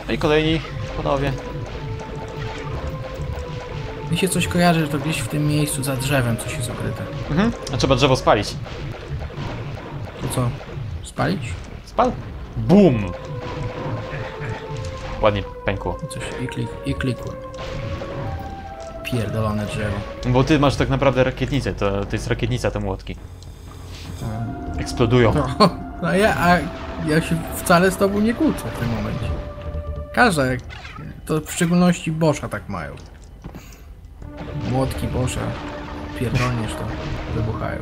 No i kolejni panowie. Mi się coś kojarzy, że to gdzieś w tym miejscu za drzewem coś jest ukryte. A trzeba drzewo spalić. To co? Spalić? Spal? Bum! Ładnie pękło. Coś i klikło. Pierdolone drzewo. Bo ty masz tak naprawdę rakietnicę, to jest rakietnica, te młotki. Eksplodują. No ja się wcale z tobą nie kłócę w tym momencie. Każda, to w szczególności Boscha tak mają. Młotki Boscha, pierdolniesz to, wybuchają.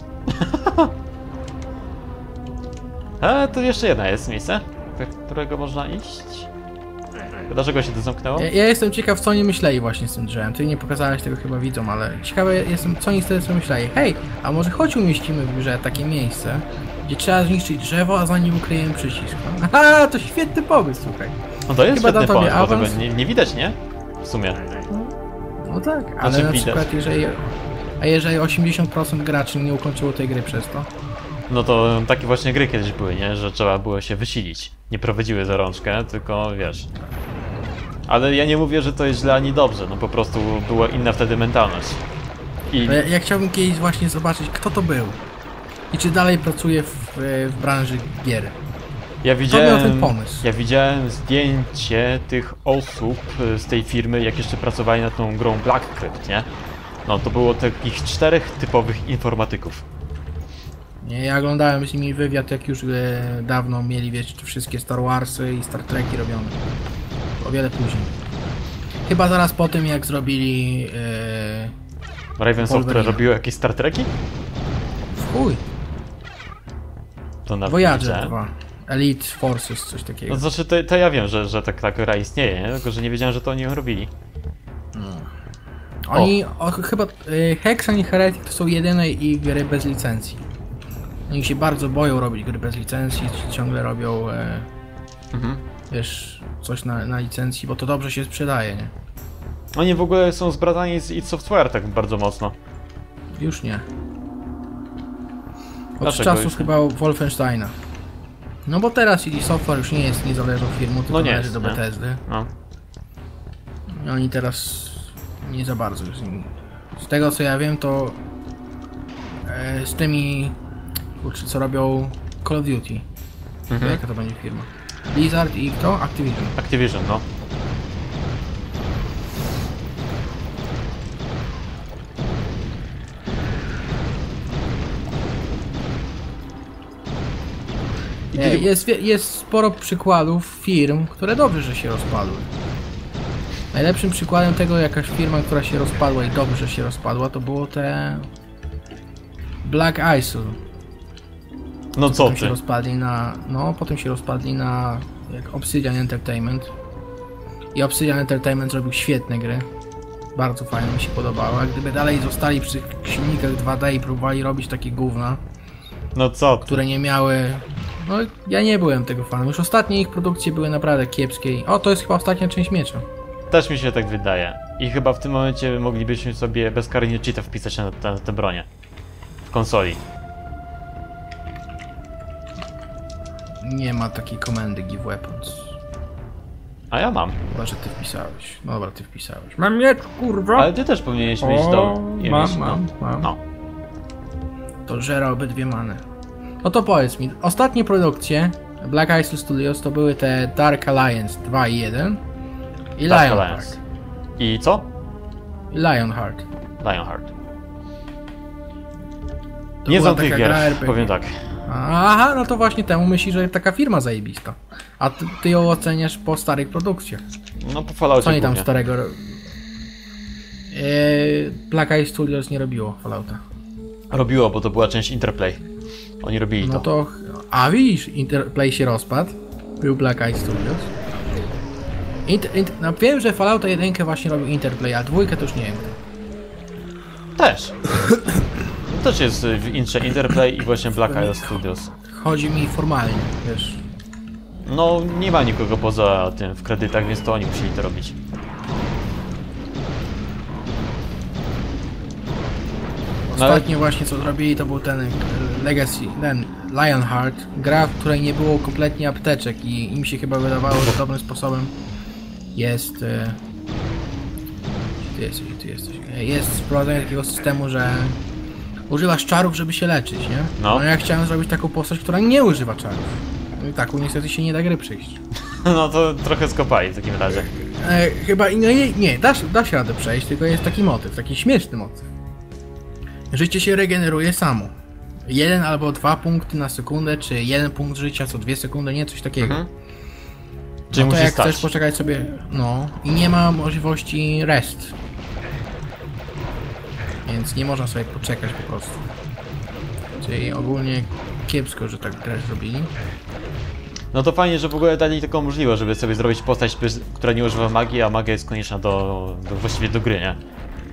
A tu jeszcze jedna jest miejsce, do którego można iść. Dlaczego się to zamknęło? Ja jestem ciekaw, co oni myśleli właśnie z tym drzewem. Ty nie pokazałeś tego chyba widzom, ale ciekawe jestem, co oni wtedy sobie myśleli. Hej, a może choć umieścimy w grze takie miejsce, gdzie trzeba zniszczyć drzewo, a za nim ukryjemy przycisk. Aha, to świetny pomysł, słuchaj. No to jest Chyba świetny da tobie pomysł, bo tego awans. nie widać, nie? W sumie. No tak, ale Znaczy na widać. przykład jeżeli 80% graczy nie ukończyło tej gry przez to. No to takie właśnie gry kiedyś były, nie? Że trzeba było się wysilić. Nie prowadziły za rączkę, tylko wiesz. Ale ja nie mówię, że to jest źle ani dobrze, no po prostu była inna wtedy mentalność. I Ja chciałbym kiedyś właśnie zobaczyć, kto to był. I czy dalej pracuje w branży gier. miał ten pomysł. Ja widziałem zdjęcie tych osób z tej firmy, jak jeszcze pracowali nad tą grą Black Crypt, nie? No to było takich 4 typowych informatyków. Nie, ja oglądałem z nimi wywiad, jak już dawno mieli, wiecie, te wszystkie Star Warsy i Star Treki robione. O wiele później. Chyba zaraz po tym, jak zrobili... Raven Software robiło jakieś Star Treki? w chuj. To na Voyager 2. Elite Forces, coś takiego. No znaczy, to ja wiem, że taka gra istnieje, nie? Tylko że nie wiedziałem, że to oni ją robili. Oni chyba Hexen i Heretic to są jedyne ich gry bez licencji. Oni się bardzo boją robić gry bez licencji, ciągle robią wiesz, coś na licencji, bo to dobrze się sprzedaje, nie? Oni w ogóle są zbratani z id Software tak bardzo mocno. Już nie. Od Dlaczego czasów już nie? chyba Wolfensteina. No bo teraz id Software już nie jest niezależną firmą, tylko No nie należy jest, do nie? Bethesdy. No. I oni teraz nie za bardzo już z nimi. Z tego co ja wiem, to z tymi, kurczę, co robią Call of Duty. Jaka to będzie firma? Blizzard i kto? Activision. Activision, no. Jest sporo przykładów firm, które dobrze, że się rozpadły. Najlepszym przykładem tego, jakaś firma, która się rozpadła i dobrze się rozpadła, to było te Black Isle. No co Potem się ty? rozpadli na... No, potem się rozpadli na... jak Obsidian Entertainment. I Obsidian Entertainment zrobił świetne gry. Bardzo fajnie mi się podobało. A gdyby dalej zostali przy silnikach 2D i próbowali robić takie gówna, No co ty? które nie miały... No, ja nie byłem tego fanem. Już ostatnie ich produkcje były naprawdę kiepskie. O, to jest chyba ostatnia część Miecza. Też mi się tak wydaje. I chyba w tym momencie moglibyśmy sobie bezkarnie cheata wpisać na tę bronię. W konsoli. Nie ma takiej komendy Give Weapons. A ja mam. Chyba, że ty wpisałeś. No dobra, ty wpisałeś. Mam miecz, kurwa! Ale ty też powinieneś mieć do... Mam. No. To żera obydwie many. No to powiedz mi, ostatnie produkcje Black Isle Studios to były te Dark Alliance 2 i 1 i Dark Lionheart. Alliance. I co? I Lionheart. Lionheart. To Nie była znam tych taka gier, gra RPG. powiem tak. Aha, no to właśnie temu myślisz, że taka firma zajebista. A ty ją oceniasz po starych produkcjach. No po Falloutie Co oni tam głównie. starego Black Isle Studios nie robiło Fallouta. Robiło, bo to była część Interplay. Oni robili No to. to... A widzisz, Interplay się rozpadł. Był Black Isle Studios. No wiem, że Fallouta 1 właśnie robił Interplay, a 2 to już nie wiem. Też. Też jest w intrze Interplay i właśnie Black Isle Studios. Chodzi mi formalnie, wiesz. No nie ma nikogo poza tym w kredytach, więc to oni musieli to robić. Ostatnio właśnie co zrobili to był ten Legacy, ten Lionheart, gra, w której nie było kompletnie apteczek i im się chyba wydawało, że dobrym sposobem jest... Gdzie ty jesteś? Jest sprowadzenie takiego systemu, że używasz czarów, żeby się leczyć, nie? No ja chciałem zrobić taką postać, która nie używa czarów. No i tak, niestety się nie da gry przejść. No to trochę skopali w takim razie. Chyba nie, da się radę przejść, tylko jest taki motyw, taki śmieszny motyw. Życie się regeneruje samo. 1 albo 2 punkty na sekundę, czy 1 punkt życia co 2 sekundy, nie? Coś takiego. Czyli No to musisz jak stać. chcesz poczekać sobie, no i nie ma możliwości rest. Więc nie można sobie poczekać po prostu. Czyli ogólnie kiepsko, że tak grę zrobili. No to fajnie, że w ogóle dali taką możliwość, żeby sobie zrobić postać, która nie używa magii, a magia jest konieczna właściwie do gry, nie?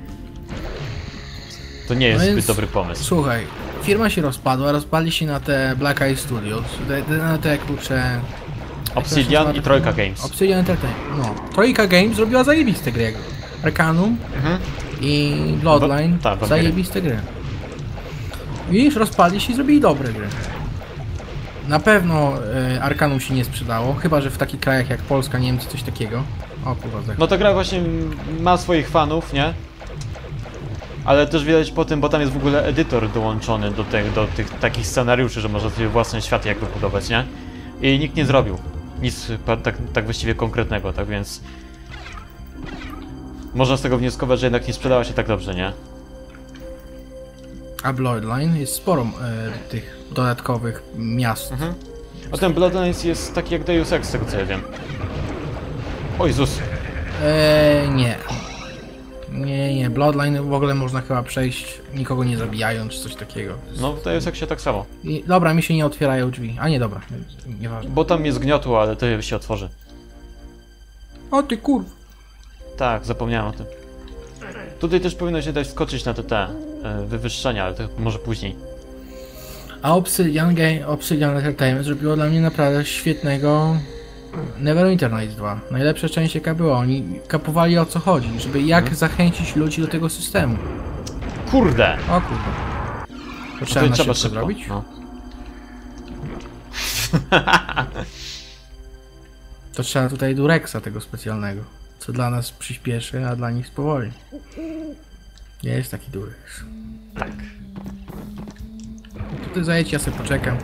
To nie jest zbyt dobry pomysł. Słuchaj, firma się rozpadli się na te Black Eye Studios, na te kurcze... Obsidian i Trojka Games. Obsidian Entertainment, no. Trojka Games zrobiła zajebiste gry, jak Arcanum i Bloodline, zajebiste gry. Widzisz, rozpadli się i zrobili dobre gry. Na pewno Arcanum się nie sprzedało, chyba że w takich krajach jak Polska, Niemcy, coś takiego. O kurwa, no ta gra właśnie ma swoich fanów, nie? Ale też widać po tym, bo tam jest w ogóle edytor dołączony do tych takich scenariuszy, że można sobie własne światy jakby budować, nie? I nikt nie zrobił nic tak właściwie konkretnego, tak więc... Można z tego wnioskować, że jednak nie sprzedała się tak dobrze, nie? A Bloodline jest sporo tych dodatkowych miast. A ten Bloodline jest taki jak Deus Ex, z tego co ja wiem. O Jezus! Nie. Nie. Bloodline w ogóle można chyba przejść nikogo nie zabijając, czy coś takiego. No w Deus Exie tak samo. Dobra, mi się nie otwierają drzwi. A nie, dobra. Nieważne. Bo tam jest gniotło, ale to się otworzy. O ty kurw. Tak, zapomniałem o tym. Tutaj też powinno się dać skoczyć na te wywyższenia, ale to może później. A Obsidian Entertainment zrobiło dla mnie naprawdę świetnego Neverwinter Nights 2. Najlepsza część jaka była. Oni kapowali o co chodzi, żeby jak zachęcić ludzi do tego systemu. Kurde! O kurde. To trzeba na szybko zrobić? No. To trzeba tutaj Durexa tego specjalnego, co dla nas przyspieszy, a dla nich spowoli. Nie jest taki Durex. Tak. To ty zajedź, ja sobie poczekam.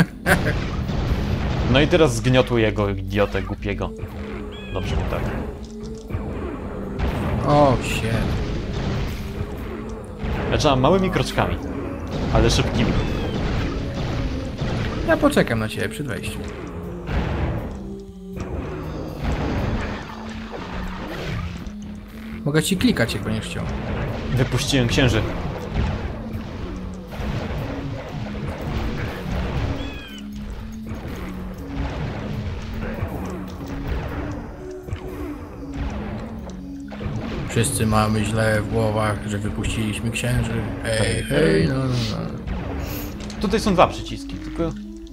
No i teraz zgniotły jego idiotę głupiego. Dobrze mu tak. O, shit. Ja trzeba małymi kroczkami, ale szybkimi. Ja poczekam na ciebie przed wejściem. Mogę ci klikać, jak będziesz chciał. Wypuściłem księży. Wszyscy mamy źle w głowach, że wypuściliśmy księży. Hej, no. Tutaj są 2 przyciski, tylko...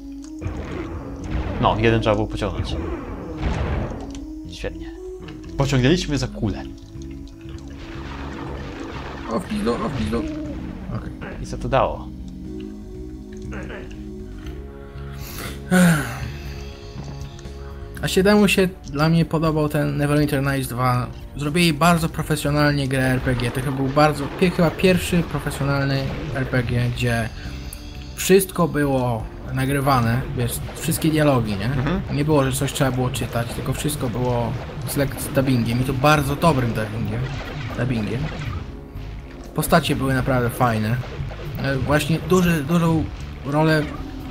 No, jeden trzeba było pociągnąć. Świetnie. Pociągnęliśmy za kulę. O w pizdu. Okay. I co to dało? A 7 się dla mnie podobał ten Neverwinter Nights 2. Zrobili bardzo profesjonalnie grę RPG. To chyba pierwszy profesjonalny RPG, gdzie wszystko było nagrywane, wiesz, wszystkie dialogi, nie? Nie było, że coś trzeba było czytać, tylko wszystko było z dubbingiem i to bardzo dobrym dubbingiem. Postacie były naprawdę fajne. Właśnie dużą rolę...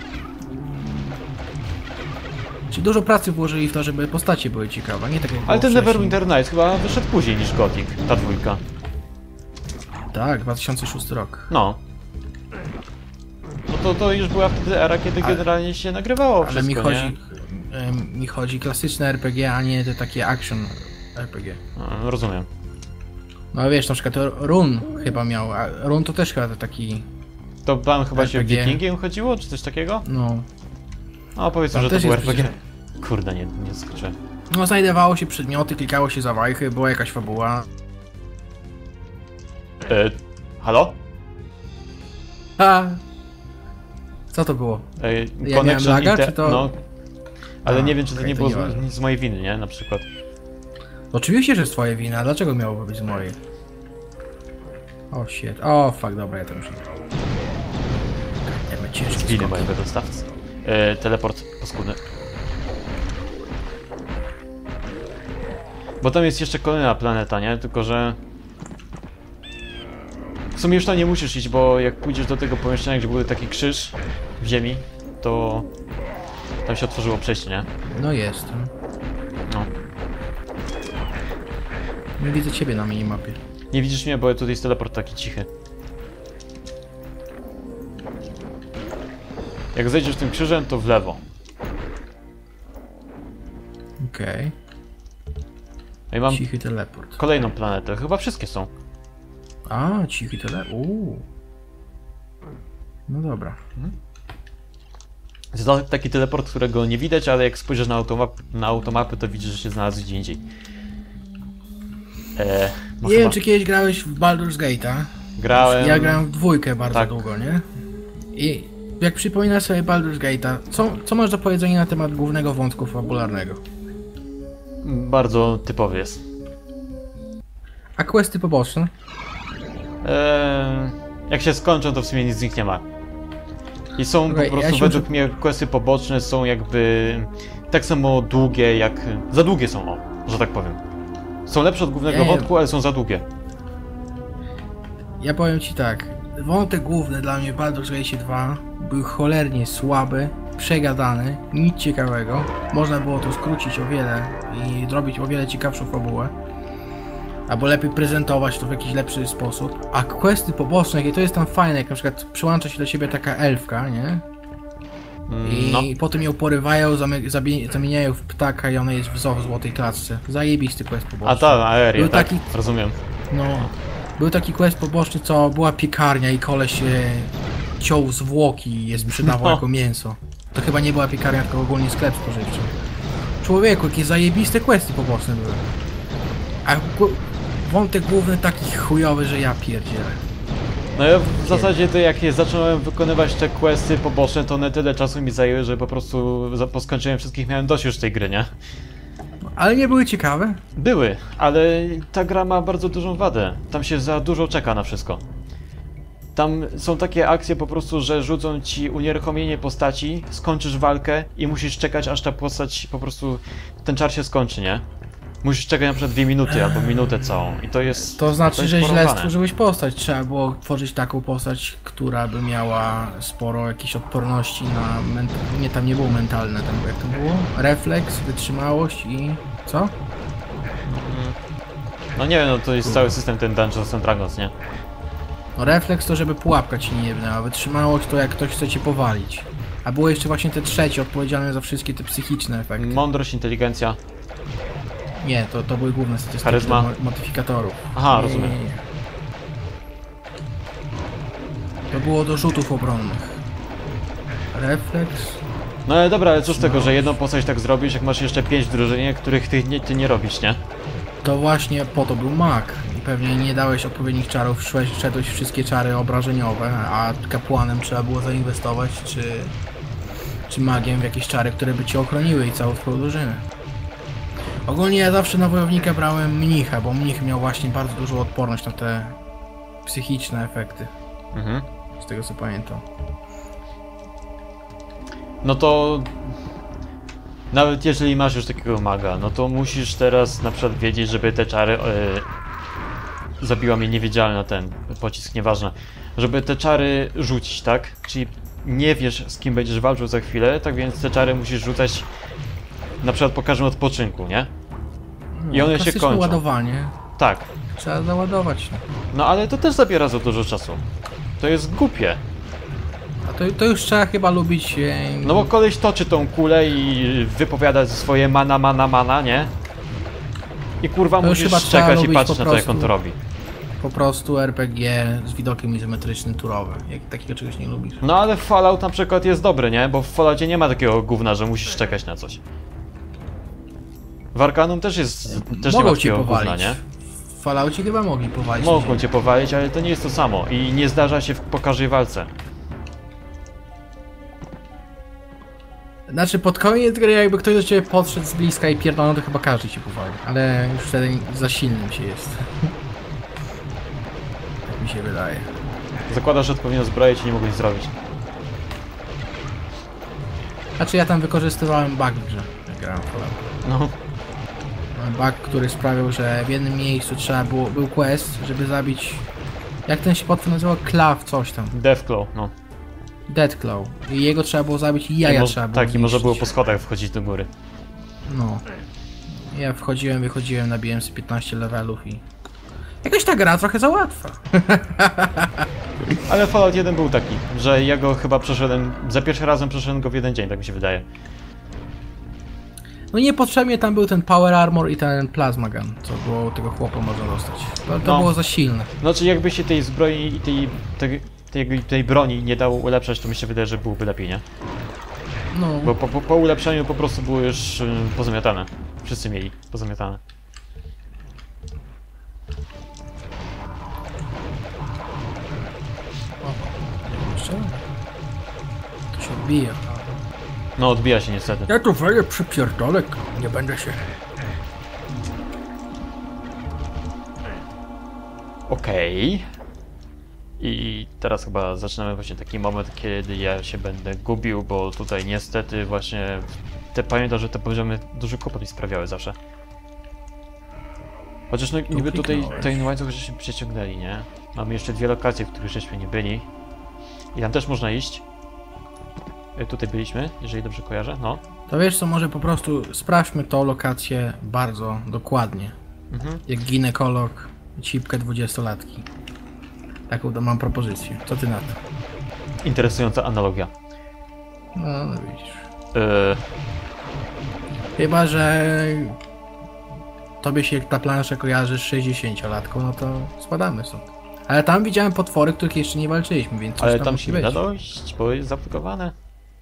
Czyli dużo pracy włożyli w to, żeby postacie były ciekawe, nie tak jak ale ten wcześniej. Neverwinter Nights chyba wyszedł później niż Gothic, ta 2. Tak, 2006 rok. No. No to już była wtedy era, kiedy generalnie się nagrywało wszystko, ale mi chodzi klasyczne RPG, a nie te takie action RPG. Rozumiem. No wiesz, na przykład Run chyba miał, a Run to też chyba taki... To tam chyba się RPG. Wikingiem chodziło, czy coś takiego? No. No powiedzmy, Tam że to też był jest RPG. Kurde, nie skoczyłem. No znajdowało się przedmioty, klikało się za wajchy, była jakaś fabuła. Halo? Ha! Co to było? Ja Connection miałem laga, inte- czy to... No, ale nie wiem, czy to okej, nie to było nieważne. z mojej winy, nie? Na przykład. Oczywiście, że jest twoja wina, a dlaczego miałoby być z mojej? O shit, o fuck, dobra, ja to już nie. Ja ciężki Winy skok. mojego dostawcy. Teleport paskudny. Bo tam jest jeszcze kolejna planeta, nie? Tylko że... W sumie już tam nie musisz iść, bo jak pójdziesz do tego pomieszczenia, gdzie był taki krzyż w ziemi, to... Tam się otworzyło przejście, nie? No jestem. No. Nie widzę ciebie na minimapie. Nie widzisz mnie, bo tutaj jest teleport taki cichy. Jak zejdziesz tym krzyżem, to w lewo. Okej. No i mam Cichy teleport. kolejną planetę. Chyba wszystkie są. A, cichy teleport. No dobra. Jest taki teleport, którego nie widać, ale jak spojrzysz na automapy, to widzisz, że się znalazł gdzie indziej. No Nie chyba wiem, czy kiedyś grałeś w Baldur's Gate'a. grałem... Ja grałem w dwójkę bardzo Tak. długo, nie? I jak przypominasz sobie Baldur's Gate'a, co masz do powiedzenia na temat głównego wątku fabularnego? Bardzo typowy jest. A questy poboczne? Jak się skończą, to w sumie nic z nich nie ma. I są Okej, po prostu, ja się według mnie, questy poboczne są jakby tak samo długie jak... Za długie są, o, że tak powiem. Są lepsze od głównego Nie. wątku, ale są za długie. Ja powiem ci tak, wątek główny dla mnie w Baldur's Gate 2 był cholernie słaby, przegadany, nic ciekawego. Można było to skrócić o wiele i zrobić o wiele ciekawszą fabułę. Albo lepiej prezentować to w jakiś lepszy sposób. A questy poboczne, i to jest tam fajne, jak na przykład przyłącza się do siebie taka elfka, nie? I No. potem ją porywają, zamieniają w ptaka i ona jest w złotej klatce. Zajebisty quest poboczny. A ta, aeria, Był tak? taki- Rozumiem. No, był taki quest poboczny, co była piekarnia i koleś ciął zwłoki i je sprzedawał No. jako mięso. To chyba nie była piekarnia, tylko ogólnie sklep spożywczy. Człowieku, jakie zajebiste questy poboczne były. A wątek główny taki chujowy, że ja pierdzielę. No ja w zasadzie to jak zacząłem wykonywać te questy poboczne, to one tyle czasu mi zajęły, że po prostu po skończeniu wszystkich miałem dość już tej gry, nie? Ale nie były ciekawe. Były, ale ta gra ma bardzo dużą wadę. Tam się za dużo czeka na wszystko. Tam są takie akcje po prostu, że rzucą ci unieruchomienie postaci, skończysz walkę i musisz czekać, aż ta postać po prostu, ten czar się skończy, nie? Musisz czekać na przykład 2 minuty albo minutę całą i to jest... To znaczy, jest że źle porąbane. stworzyłeś postać. Trzeba było tworzyć taką postać, która by miała sporo jakiejś odporności na... Nie, tam nie było mentalne, tam jak to było? Refleks, wytrzymałość i... co? No nie wiem, no to jest cały system ten Dungeons and Dragons, nie? No refleks to, żeby pułapka ci nie jebnęła, wytrzymałość to, jak ktoś chce cię powalić. A było jeszcze właśnie te trzecie, odpowiedzialne za wszystkie te psychiczne efekty. Mądrość, inteligencja. Nie, to były główne statystyki Charyzma? modyfikatorów. Aha, Nie, rozumiem. nie. To było do rzutów obronnych. Refleks. No ale dobra, ale co z tego, że jedną postać tak zrobisz, jak masz jeszcze 5 w drużynie, których ty nie robisz, nie? To właśnie po to był mag. I pewnie nie dałeś odpowiednich czarów, szedłeś wszystkie czary obrażeniowe, a kapłanem trzeba było zainwestować, czy magiem w jakieś czary, które by cię ochroniły i całą twoją drużynę. Ogólnie ja zawsze na wojownika brałem mnicha, bo mnich miał właśnie bardzo dużą odporność na te psychiczne efekty, Mhm. z tego co pamiętam. No to... Nawet jeżeli masz już takiego maga, no to musisz teraz na przykład wiedzieć, żeby te czary... zabiła mnie niewidzialna ten pocisk, nieważne. Żeby te czary rzucić, tak? Czyli nie wiesz, z kim będziesz walczył za chwilę, tak więc te czary musisz rzucać na przykład po każdym odpoczynku, nie? I one się Klasyczne kończą. ładowanie. Tak. Trzeba załadować. No. No ale to też zabiera za dużo czasu. To jest głupie. A to już trzeba chyba lubić... No bo koleś toczy tą kulę i wypowiada swoje mana, nie? I kurwa To już chyba musisz trzeba czekać i lubić patrzeć po na to, jak on prostu. to robi. Po prostu RPG z widokiem izometrycznym, turowy. Jak takiego czegoś nie lubisz. No ale Fallout na przykład jest dobry, nie? Bo w Falloutie nie ma takiego gówna, że musisz czekać na coś. W Arcanum też jest... też nie ma Mogą cię takiego powalić. gówna, nie? W Falloutie chyba mogli powalić. Mogą cię powalić, ale to nie jest to samo. I nie zdarza się po każdej walce. Znaczy pod koniec gry jakby ktoś do ciebie podszedł z bliska i pierdolą, to chyba każdy cię powali. Ale już wtedy za silnym się jest. Tak mi się wydaje. Zakładasz, że odpowiednią zbroję ci nie mogłeś zrobić. Znaczy ja tam wykorzystywałem bug w grze, jak grałem w Fallout. No. Bug, który sprawiał, że w jednym miejscu trzeba było, był quest, żeby zabić... Jak ten się potwór nazywał? Claw coś tam. Deathclaw, no. Deathclaw. I jego trzeba było zabić i jaja trzeba było Tak, i można było po zniszczyć. schodach wchodzić do góry. No. Ja wchodziłem, wychodziłem, nabiłem sobie 15 levelów i... Jakoś ta gra trochę za łatwa. Ale Fallout 1 był taki, że ja go chyba przeszedłem, za pierwszym razem przeszedłem go w jeden dzień, tak mi się wydaje. No niepotrzebnie tam był ten Power Armor i ten Plasma Gun, co było tego chłopa można dostać. To No. było za silne. Znaczy jakby się tej zbroi i tej broni nie dało ulepszać, to mi się wydaje, że byłoby lepiej, nie? No. Bo po ulepszeniu po prostu było już pozamiatane. Wszyscy mieli pozamiatane. Jeszcze? To się odbija. No odbija się niestety. Ja tu wejdę przy pierdolek, nie będę się... Okej. I teraz chyba zaczynamy właśnie taki moment, kiedy ja się będę gubił, bo tutaj niestety właśnie pamiętam, że te poziomy duży kłopot mi sprawiały zawsze. Chociaż no niby tutaj ten łańcuch żeśmy przeciągnęli, nie? Mamy jeszcze dwie lokacje, w których żeśmy nie byli. I tam też można iść. Tutaj byliśmy, jeżeli dobrze kojarzę, no. To wiesz co, może po prostu sprawdźmy tą lokację bardzo dokładnie. Mhm. Jak ginekolog, cipkę 20-latki. Taką mam propozycję. Co ty na to? Interesująca analogia. No widzisz. Yy, Chyba, że tobie się ta plansza kojarzy z 60-latką, no to spadamy stąd. Ale tam widziałem potwory, których jeszcze nie walczyliśmy, więc coś ale tam tam musi się nie być. da dojść, bo jest zablokowane.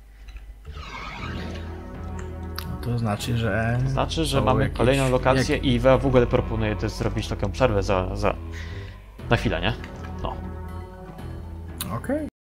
No to znaczy, że... Znaczy, że są mamy jakieś- kolejną lokację i ja w ogóle proponuję też zrobić taką przerwę na chwilę, nie? No. Okej.